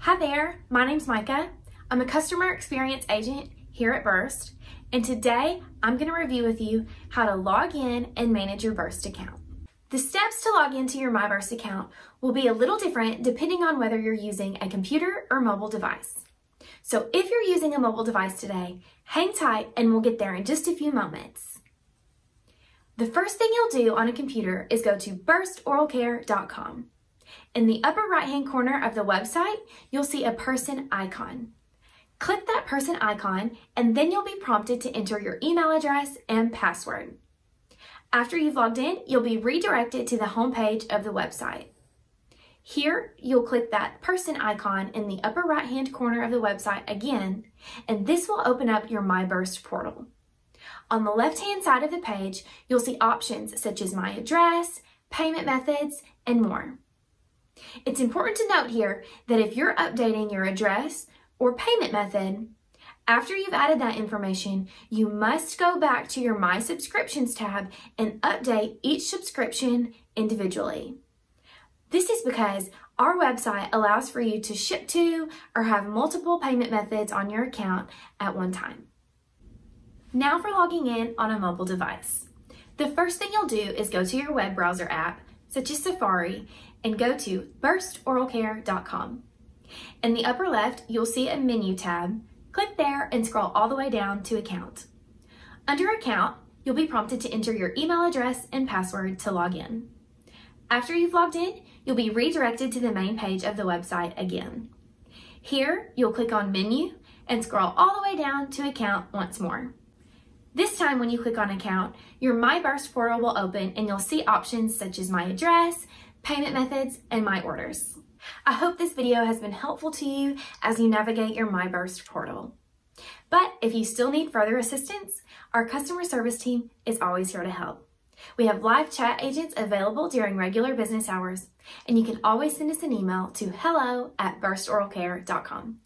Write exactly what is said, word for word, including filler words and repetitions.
Hi there, my name's Micah. I'm a customer experience agent here at Burst, and today I'm going to review with you how to log in and manage your Burst account. The steps to log into your My Burst account will be a little different depending on whether you're using a computer or mobile device. So if you're using a mobile device today, hang tight and we'll get there in just a few moments. The first thing you'll do on a computer is go to burst oral care dot com. In the upper right-hand corner of the website, you'll see a person icon. Click that person icon, and then you'll be prompted to enter your email address and password. After you've logged in, you'll be redirected to the home page of the website. Here, you'll click that person icon in the upper right-hand corner of the website again, and this will open up your My Burst portal. On the left-hand side of the page, you'll see options such as My Address, payment methods, and more. It's important to note here that if you're updating your address or payment method, after you've added that information, you must go back to your My Subscriptions tab and update each subscription individually. This is because our website allows for you to ship to or have multiple payment methods on your account at one time. Now for logging in on a mobile device. The first thing you'll do is go to your web browser app, such as Safari, and go to burst oral care dot com. In the upper left, you'll see a menu tab. Click there and scroll all the way down to Account. Under Account, you'll be prompted to enter your email address and password to log in. After you've logged in, you'll be redirected to the main page of the website again. Here, you'll click on Menu and scroll all the way down to Account once more. This time when you click on Account, your My Burst portal will open and you'll see options such as My Address, payment methods, and My Orders. I hope this video has been helpful to you as you navigate your My Burst portal. But if you still need further assistance, our customer service team is always here to help. We have live chat agents available during regular business hours, and you can always send us an email to hello at burst oral care dot com.